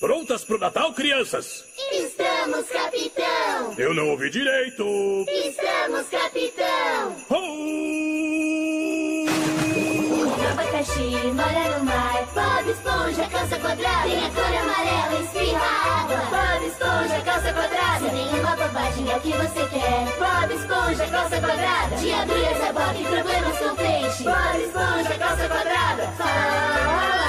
Prontas pro Natal, crianças? Estamos, capitão! Eu não ouvi direito! Estamos, capitão! Oh! Abacaxi mora no mar. Bob Esponja, calça quadrada. Tem a cor amarela, espirra água. Bob Esponja, calça quadrada. Se nenhuma bobagem é o que você quer. Bob Esponja, calça quadrada. Diabinhos é Bob, problemas com peixe. Bob Esponja, calça quadrada. Fala!